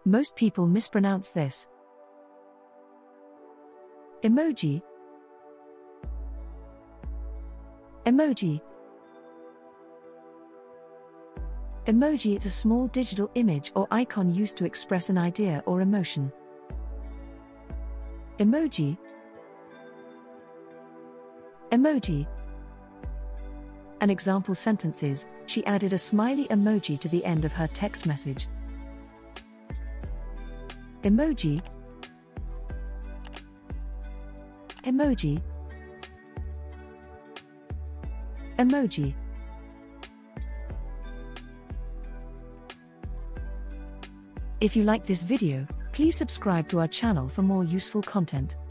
Most people mispronounce this. Emoji. Emoji. Emoji is a small digital image or icon used to express an idea or emotion. Emoji. Emoji. An example sentence is, she added a smiley emoji to the end of her text message. Emoji. Emoji. Emoji. If you like this video, please subscribe to our channel for more useful content.